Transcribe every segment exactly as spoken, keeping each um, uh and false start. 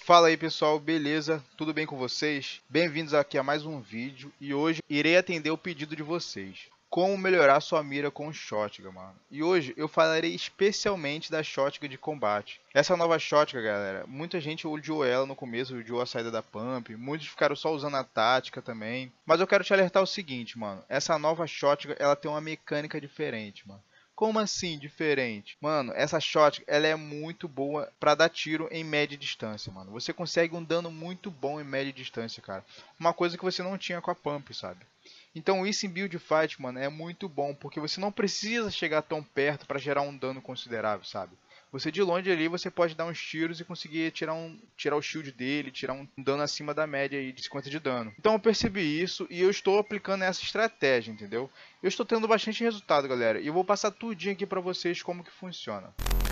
Fala aí pessoal, beleza? Tudo bem com vocês? Bem-vindos aqui a mais um vídeo e hoje irei atender o pedido de vocês. Como melhorar sua mira com shotgun, mano. E hoje eu falarei especialmente da shotgun de combate. Essa nova shotgun, galera, muita gente odiou ela no começo, odiou a saída da pump, muitos ficaram só usando a tática também. Mas eu quero te alertar o seguinte, mano, essa nova shotgun, ela tem uma mecânica diferente, mano. Como assim diferente? Mano, essa shot ela é muito boa pra dar tiro em média distância, mano. Você consegue um dano muito bom em média distância, cara. Uma coisa que você não tinha com a pump, sabe? Então isso em build fight, mano, é muito bom, porque você não precisa chegar tão perto pra gerar um dano considerável, sabe? Você de longe ali, você pode dar uns tiros e conseguir tirar, um, tirar o shield dele, tirar um dano acima da média aí de cinquenta de dano. Então eu percebi isso e eu estou aplicando essa estratégia, entendeu? Eu estou tendo bastante resultado, galera, e eu vou passar tudinho aqui pra vocês como que funciona.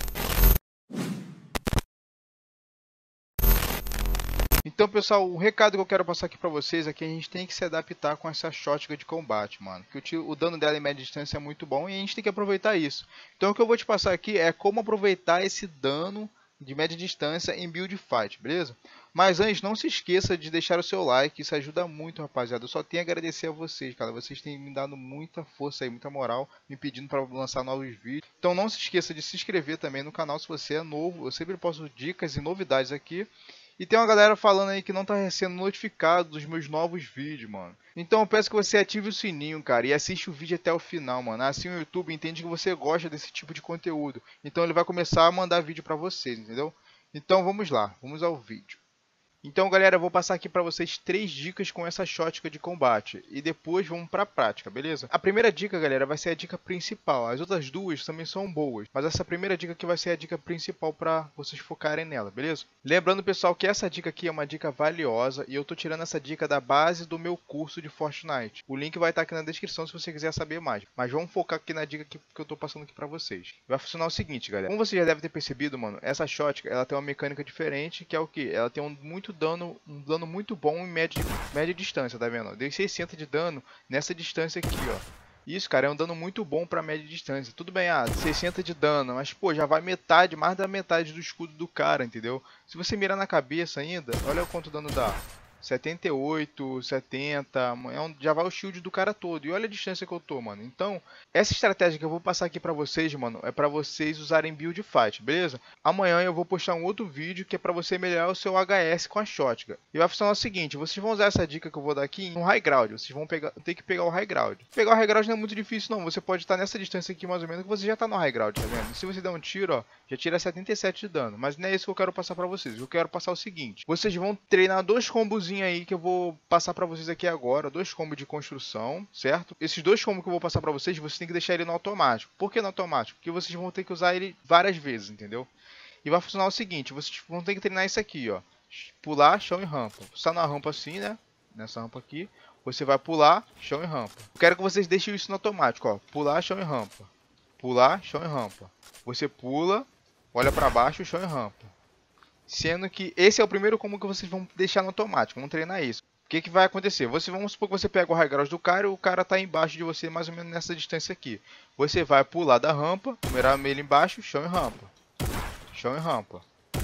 Então, pessoal, o recado que eu quero passar aqui pra vocês é que a gente tem que se adaptar com essa shotgun de combate, mano. Que o, tiro, o dano dela em média distância é muito bom e a gente tem que aproveitar isso. Então, o que eu vou te passar aqui é como aproveitar esse dano de média distância em build fight, beleza? Mas antes, não se esqueça de deixar o seu like, isso ajuda muito, rapaziada. Eu só tenho a agradecer a vocês, cara. Vocês têm me dado muita força aí, muita moral, me pedindo para lançar novos vídeos. Então não se esqueça de se inscrever também no canal se você é novo. Eu sempre posto dicas e novidades aqui. E tem uma galera falando aí que não tá sendo notificado dos meus novos vídeos, mano. Então eu peço que você ative o sininho, cara, e assiste o vídeo até o final, mano. Assim o YouTube entende que você gosta desse tipo de conteúdo. Então ele vai começar a mandar vídeo pra vocês, entendeu? Então vamos lá, vamos ao vídeo. Então, galera, eu vou passar aqui para vocês três dicas com essa shotgun de combate. E depois vamos para a prática, beleza? A primeira dica, galera, vai ser a dica principal. As outras duas também são boas. Mas essa primeira dica aqui vai ser a dica principal para vocês focarem nela, beleza? Lembrando, pessoal, que essa dica aqui é uma dica valiosa. E eu tô tirando essa dica da base do meu curso de Fortnite. O link vai estar aqui na descrição se você quiser saber mais. Mas vamos focar aqui na dica que, que eu tô passando aqui para vocês. Vai funcionar o seguinte, galera. Como você já deve ter percebido, mano, essa shotgun, ela tem uma mecânica diferente, que é o que? Ela tem um muito dano, um dano muito bom em média, média distância, tá vendo? Deu seiscentos de dano nessa distância aqui, ó. Isso, cara, é um dano muito bom pra média distância. Tudo bem, ah, seiscentos de dano, mas, pô, já vai metade, mais da metade do escudo do cara, entendeu? Se você mirar na cabeça ainda, olha quanto dano dá. setenta e oito, setenta, é um, já vai o shield do cara todo. E olha a distância que eu tô, mano. Então, essa estratégia que eu vou passar aqui pra vocês, mano, é pra vocês usarem build fight, beleza? Amanhã eu vou postar um outro vídeo que é pra você melhorar o seu H S com a shotgun. E vai funcionar o seguinte, vocês vão usar essa dica que eu vou dar aqui no high ground. Vocês vão pegar, ter que pegar o high ground. Pegar o high ground não é muito difícil, não. Você pode estar nessa distância aqui, mais ou menos, que você já tá no high ground, tá vendo? E se você der um tiro, ó, já tira setenta e sete de dano. Mas não é isso que eu quero passar pra vocês. Eu quero passar o seguinte. Vocês vão treinar dois combos aí que eu vou passar pra vocês aqui agora, dois combos de construção, certo? Esses dois combos que eu vou passar pra vocês, você tem que deixar ele no automático. Por que no automático? Porque vocês vão ter que usar ele várias vezes, entendeu? E vai funcionar o seguinte, vocês vão ter que treinar isso aqui, ó. Pular, chão e rampa. Você tá na rampa assim, né? Nessa rampa aqui. Você vai pular, chão e rampa. Eu quero que vocês deixem isso no automático, ó. Pular, chão e rampa. Pular, chão e rampa. Você pula, olha pra baixo, chão e rampa. Sendo que esse é o primeiro combo que vocês vão deixar no automático, vamos treinar isso. O que, que vai acontecer? Você, vamos supor que você pega o high ground do cara e o cara está embaixo de você, mais ou menos nessa distância aqui. Você vai pular da rampa, mirar ele embaixo, chão e rampa. Chão e rampa.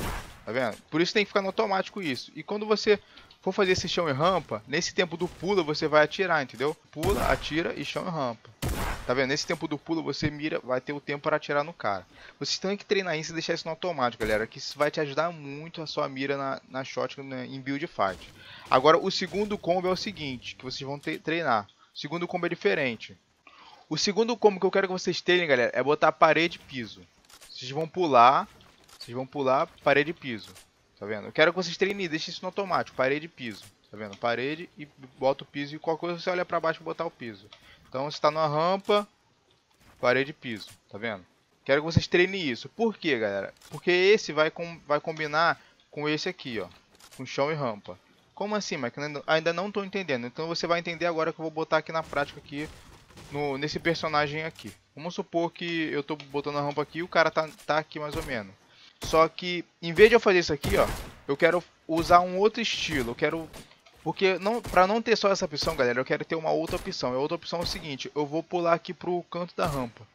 Tá vendo? Por isso tem que ficar no automático isso. E quando você for fazer esse chão e rampa, nesse tempo do pulo você vai atirar, entendeu? Pula, atira e chão e rampa. Tá vendo? Nesse tempo do pulo você mira, vai ter o tempo para atirar no cara. Vocês têm que treinar isso e deixar isso no automático, galera. Que isso vai te ajudar muito a sua mira na, na shotgun, né, em build fight. Agora o segundo combo é o seguinte, que vocês vão ter, treinar. O segundo combo é diferente. O segundo combo que eu quero que vocês treinem, galera, é botar parede e piso. Vocês vão pular, vocês vão pular parede e piso. Tá vendo? Eu quero que vocês treinem e deixem isso no automático, parede e piso. Tá vendo? Parede e bota o piso e qualquer coisa você olha pra baixo e botar o piso. Então você está numa rampa, parede e piso, tá vendo? Quero que vocês treinem isso. Por quê, galera? Porque esse vai, com, vai combinar com esse aqui, ó. Com chão e rampa. Como assim, mas ainda não estou entendendo. Então você vai entender agora que eu vou botar aqui na prática aqui, no, nesse personagem aqui. Vamos supor que eu estou botando a rampa aqui e o cara tá, tá aqui mais ou menos. Só que, em vez de eu fazer isso aqui, ó, eu quero usar um outro estilo. Eu quero... Porque não, pra não ter só essa opção, galera, eu quero ter uma outra opção. E a outra opção é o seguinte, eu vou pular aqui pro canto da rampa.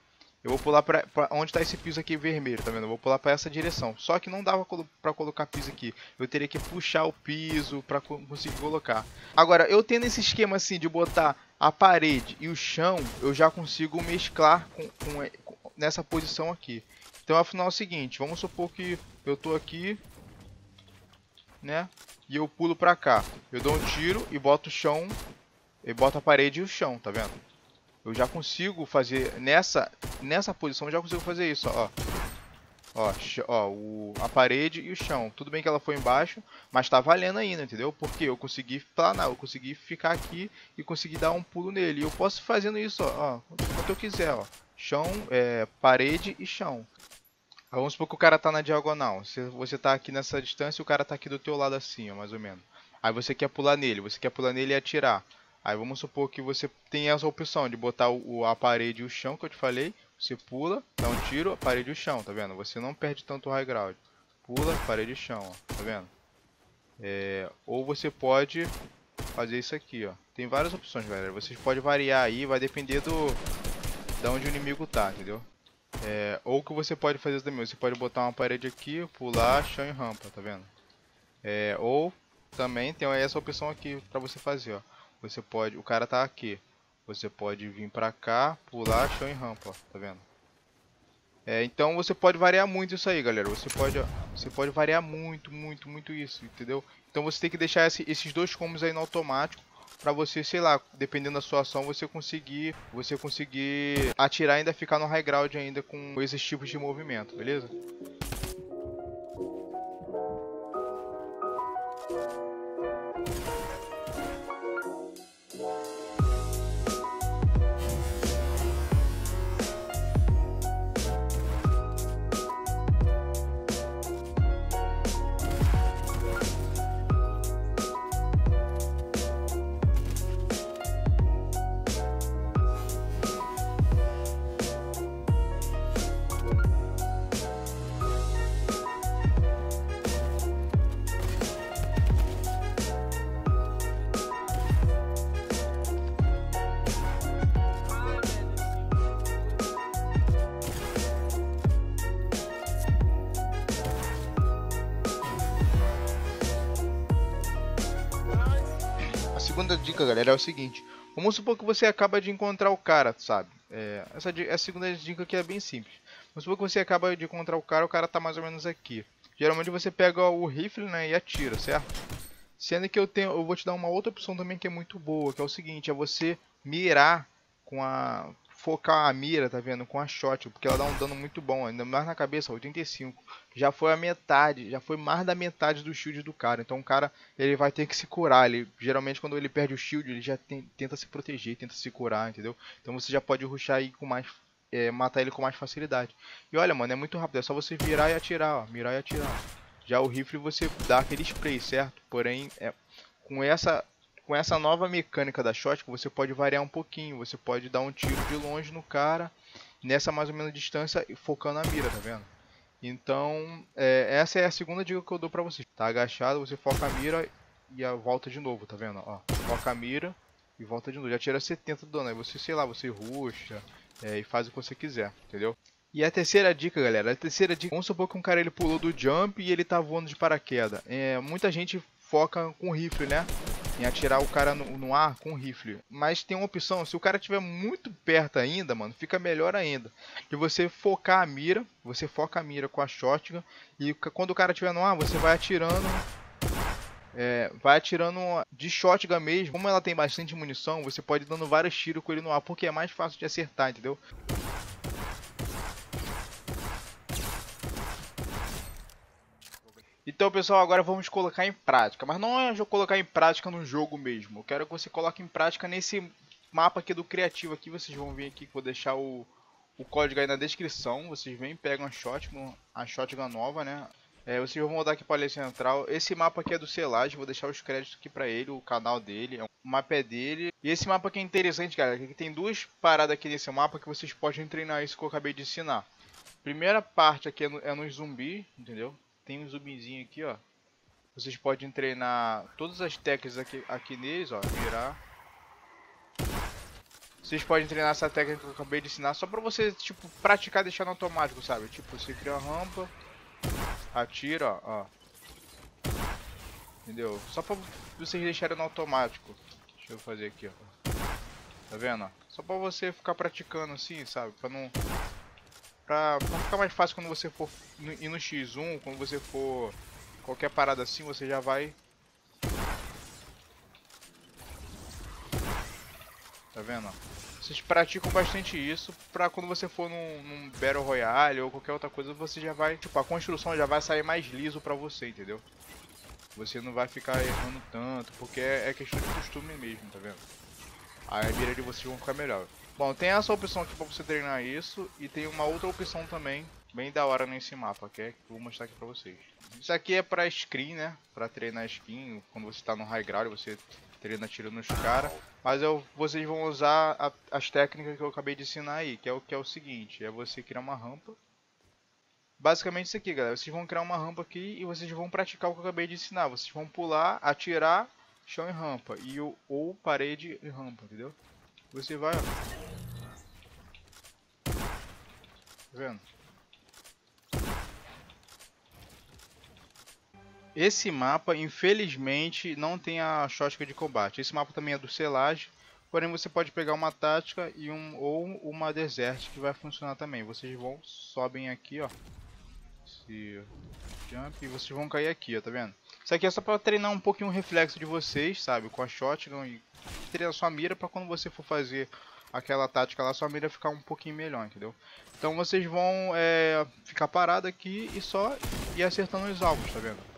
Eu vou pular pra, pra onde tá esse piso aqui vermelho, tá vendo? Eu vou pular pra essa direção. Só que não dava colo pra colocar piso aqui. Eu teria que puxar o piso pra co conseguir colocar. Agora, eu tendo esse esquema assim de botar a parede e o chão, eu já consigo mesclar com, com, com, nessa posição aqui. Então, afinal é o seguinte, vamos supor que eu tô aqui, né? E eu pulo pra cá. Eu dou um tiro e boto o chão, e boto a parede e o chão, tá vendo? Eu já consigo fazer nessa nessa posição, eu já consigo fazer isso, ó. Ó, ó o, a parede e o chão. Tudo bem que ela foi embaixo, mas tá valendo ainda, entendeu? Porque eu consegui planar, eu consegui ficar aqui e consegui dar um pulo nele. E eu posso ir fazendo isso, ó, ó quanto eu quiser, ó. Chão, é, parede e chão. Vamos supor que o cara tá na diagonal. Se você tá aqui nessa distância, o cara tá aqui do teu lado assim, ó, mais ou menos. Aí você quer pular nele, você quer pular nele e atirar. Aí vamos supor que você tem essa opção de botar o, a parede e o chão que eu te falei. Você pula, dá um tiro, a parede e o chão, tá vendo? Você não perde tanto o high ground. Pula, parede e chão, ó, tá vendo? É, ou você pode fazer isso aqui, ó. Tem várias opções, galera. Vocês podem variar aí, vai depender do de onde o inimigo tá, entendeu? É, ou que você pode fazer também, você pode botar uma parede aqui, pular, chão e rampa, tá vendo? É, ou também tem essa opção aqui pra você fazer, ó. Você pode, o cara tá aqui, você pode vir pra cá, pular, chão e rampa, ó, tá vendo? É, então você pode variar muito isso aí, galera. Você pode, você pode variar muito, muito, muito isso, entendeu? Então você tem que deixar esse, esses dois combos aí no automático. Pra você, sei lá, dependendo da sua ação, você conseguir, você conseguir atirar e ainda ficar no high ground ainda com esses tipos de movimento, beleza? A segunda dica, galera, é o seguinte. Vamos supor que você acaba de encontrar o cara, sabe? É, essa é a segunda dica aqui é bem simples. Vamos supor que você acaba de encontrar o cara, o cara tá mais ou menos aqui. Geralmente você pega o rifle, né, e atira, certo? Sendo que eu tenho, eu vou te dar uma outra opção também que é muito boa, que é o seguinte, é você mirar com a... focar a mira, tá vendo? Com a shot, porque ela dá um dano muito bom, ainda mais na cabeça, oitenta e cinco. Já foi a metade, já foi mais da metade do shield do cara. Então o cara, ele vai ter que se curar. Ele, geralmente quando ele perde o shield, ele já tem, tenta se proteger, tenta se curar, entendeu? Então você já pode rushar aí com mais... É, matar ele com mais facilidade. E olha, mano, é muito rápido, é só você virar e atirar, ó. Mirar e atirar. Já o rifle você dá aquele spray, certo? Porém, é, com essa... Com essa nova mecânica da shotgun, você pode variar um pouquinho. Você pode dar um tiro de longe no cara, nessa mais ou menos distância, focando a mira, tá vendo? Então, é, essa é a segunda dica que eu dou pra você. Tá agachado, você foca a mira e a volta de novo, tá vendo? Ó, foca a mira e volta de novo. Já tira setenta de dano. Aí você, sei lá, você rusha é, e faz o que você quiser, entendeu? E a terceira dica, galera, a terceira dica, vamos supor que um cara ele pulou do jump e ele tá voando de paraquedas. É, muita gente foca com rifle, né? Em atirar o cara no, no ar com rifle. Mas tem uma opção, se o cara estiver muito perto ainda, mano, fica melhor ainda. De você focar a mira, você foca a mira com a shotgun. E quando o cara estiver no ar, você vai atirando... É, vai atirando de shotgun mesmo. Como ela tem bastante munição, você pode ir dando vários tiros com ele no ar, porque é mais fácil de acertar, entendeu? Então, pessoal, agora vamos colocar em prática. Mas não é colocar em prática no jogo mesmo. Eu quero que você coloque em prática nesse mapa aqui do criativo. Aqui vocês vão ver aqui que vou deixar o, o código aí na descrição. Vocês vêm, pegam a shotgun, a shotgun nova, né? É, vocês vão mudar aqui para a área central. Esse mapa aqui é do Celage. Vou deixar os créditos aqui para ele, o canal dele. O mapa é dele. E esse mapa aqui é interessante, galera. Aqui tem duas paradas aqui nesse mapa que vocês podem treinar isso que eu acabei de ensinar. Primeira parte aqui é, no, é nos zumbis, entendeu? Tem um zumbizinho aqui, ó. Vocês podem treinar todas as técnicas aqui, aqui neles, ó. Virar. Vocês podem treinar essa técnica que eu acabei de ensinar só pra você, tipo, praticar e deixar no automático, sabe? Tipo, você cria uma rampa, atira, ó, ó. Entendeu? Só pra vocês deixarem no automático. Deixa eu fazer aqui, ó. Tá vendo, ó? Só pra você ficar praticando assim, sabe? Pra não... Pra, pra ficar mais fácil quando você for ir no xis um, quando você for qualquer parada assim, você já vai... Tá vendo, ó? Vocês praticam bastante isso pra quando você for num, num Battle Royale ou qualquer outra coisa, você já vai... Tipo, a construção já vai sair mais liso pra você, entendeu? Você não vai ficar errando tanto, porque é, é questão de costume mesmo, tá vendo? Aí a mira de vocês vão ficar melhor. Bom, tem essa opção aqui pra você treinar isso, e tem uma outra opção também, bem da hora nesse mapa, que é que eu vou mostrar aqui pra vocês. Isso aqui é pra screen, né? Pra treinar skin, quando você tá no high ground, você treina tirando nos caras. Mas eu, vocês vão usar a, as técnicas que eu acabei de ensinar aí, que é o que é o seguinte, é você criar uma rampa. Basicamente isso aqui, galera. Vocês vão criar uma rampa aqui e vocês vão praticar o que eu acabei de ensinar. Vocês vão pular, atirar, chão e rampa. E o, ou parede e rampa, entendeu? Você vai, ó. Tá vendo? Esse mapa, infelizmente, não tem a shotgun de combate. Esse mapa também é do selagem. Porém, você pode pegar uma tática e um, ou uma desert que vai funcionar também. Vocês vão, sobem aqui, ó. Esse jump, e vocês vão cair aqui, ó, tá vendo? Isso aqui é só pra treinar um pouquinho o reflexo de vocês, sabe? Com a shotgun e treinar sua mira pra quando você for fazer aquela tática lá, sua mira ficar um pouquinho melhor, entendeu? Então vocês vão é, ficar parado aqui e só ir acertando os alvos, tá vendo?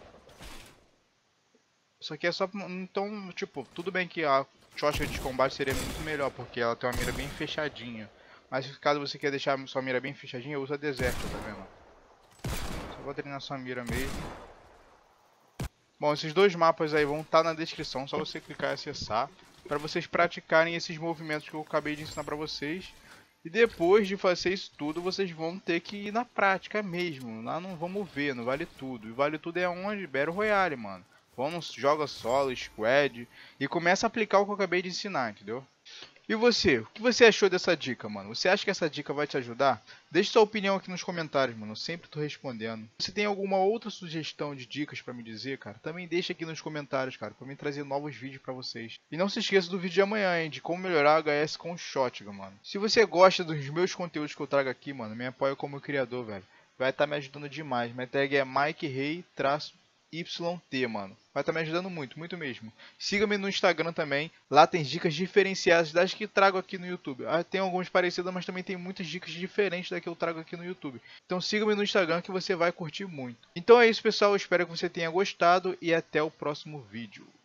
Isso aqui é só... Então, tipo, tudo bem que a shotgun de combate seria muito melhor, porque ela tem uma mira bem fechadinha. Mas caso você queira deixar sua mira bem fechadinha, usa desert, tá vendo? Só vou treinar sua mira mesmo. Bom, esses dois mapas aí vão estar na descrição, só você clicar e acessar. Para vocês praticarem esses movimentos que eu acabei de ensinar para vocês. E depois de fazer isso tudo, vocês vão ter que ir na prática mesmo. Lá não vamos ver, não vale tudo. E vale tudo é onde? Battle Royale, mano. Vamos, joga solo, squad e começa a aplicar o que eu acabei de ensinar, entendeu? E você, o que você achou dessa dica, mano? Você acha que essa dica vai te ajudar? Deixe sua opinião aqui nos comentários, mano. Eu sempre tô respondendo. Se tem alguma outra sugestão de dicas pra me dizer, cara, também deixa aqui nos comentários, cara, pra mim trazer novos vídeos pra vocês. E não se esqueça do vídeo de amanhã, hein, de como melhorar H S com shotgun, mano. Se você gosta dos meus conteúdos que eu trago aqui, mano, me apoia como criador, velho. Vai estar me ajudando demais. Minha tag é Mike Rei Y T, mano. Vai estar me ajudando muito, muito mesmo. Siga-me no Instagram também. Lá tem dicas diferenciadas das que trago aqui no YouTube. Ah, tem algumas parecidas, mas também tem muitas dicas diferentes das que eu trago aqui no YouTube. Então siga-me no Instagram que você vai curtir muito. Então é isso, pessoal. Eu espero que você tenha gostado e até o próximo vídeo.